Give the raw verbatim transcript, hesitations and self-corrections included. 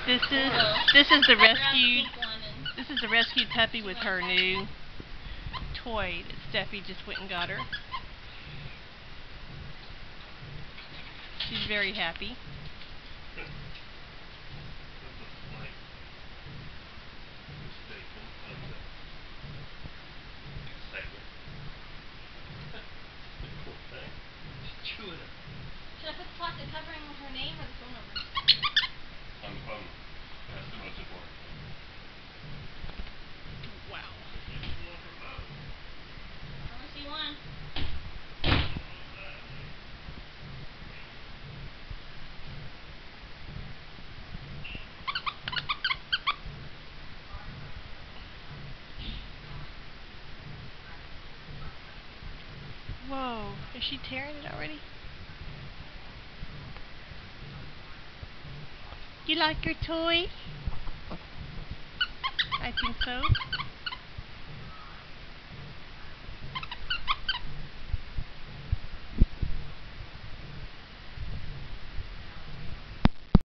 This is this is the rescued this is the rescued puppy with her new toy that Steffi just went and got her. She's very happy. Should I put the plastic covering with her name or the phone number? On the phone. That's the most important. Wow. I only see one. Whoa, is she tearing it already? You like your toy? I think so.